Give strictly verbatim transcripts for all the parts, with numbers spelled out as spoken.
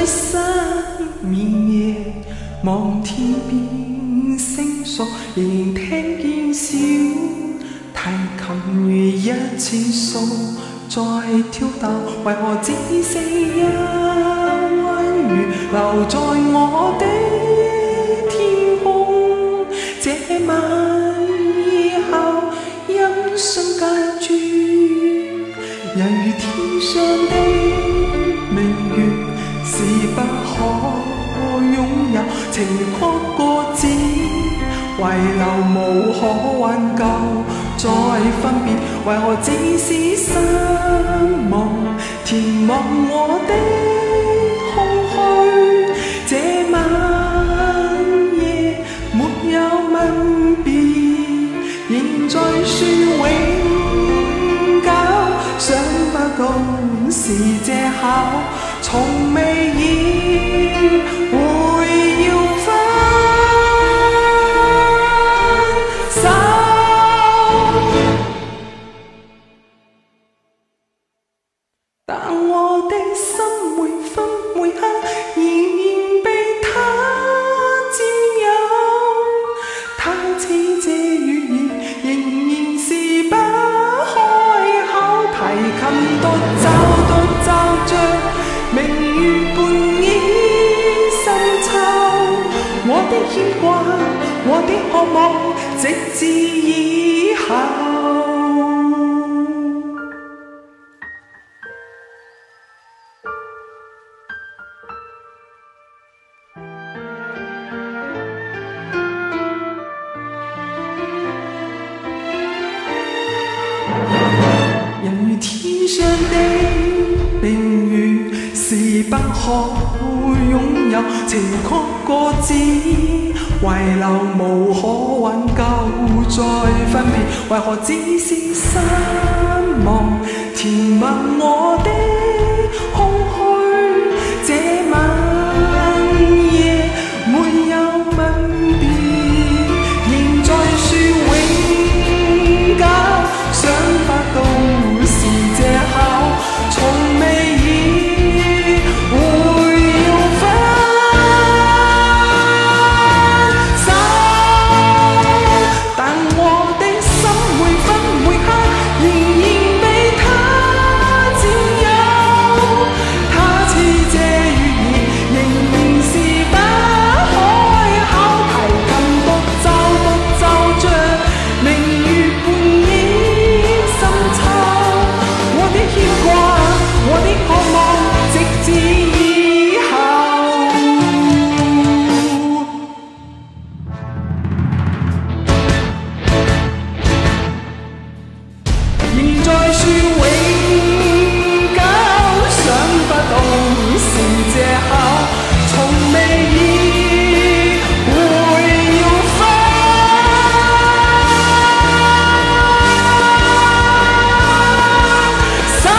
失眠夜，望天边星宿，仍然聽見小提琴如一次數在跳逗，為何只剩一彎月留在我的天空？這晚以後，音訊隔絕，猶如天上的明月，是不可擁有，情曲過只遺留，無可挽救。再分別，為何只是失望，填滿我的空虛？這晚夜沒有吻別，仍在說永久，想不到是藉口，從未意會要分手。但我的心每分每刻仍然被他佔有，他似這語言仍然是不開口，提琴獨奏獨奏着明月半倚深秋，我的牽掛，我的渴望，直至以後。人如天上的明月，是不可擁有，情曲過只遺留，無可挽救。再分別，為何只是失望，填滿我的空虛？這晚夜沒有吻別，仍在說永久，想不到是藉口，從未意會要分手。但我的心每分每刻仍然被他佔有，他似這語言仍然是不開口，提琴獨奏獨奏着明月半倚深秋，我的牽掛，我的渴望，直至以後。仍在說永久，想不到是藉口，從未意會要分手。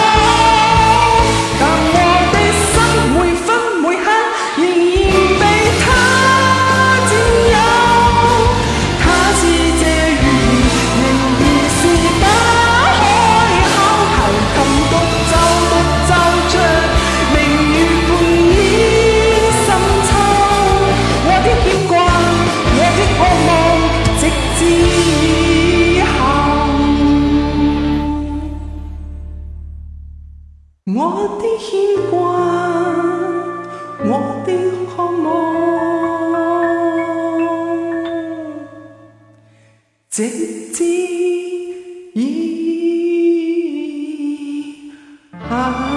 但我的心每分每刻仍然被他佔有，他似這語言仍然是不開口，提琴獨奏獨奏着明月半倚深秋，我的牽掛，我的渴望，直至以後。我的牽掛，我的渴望，直至以後。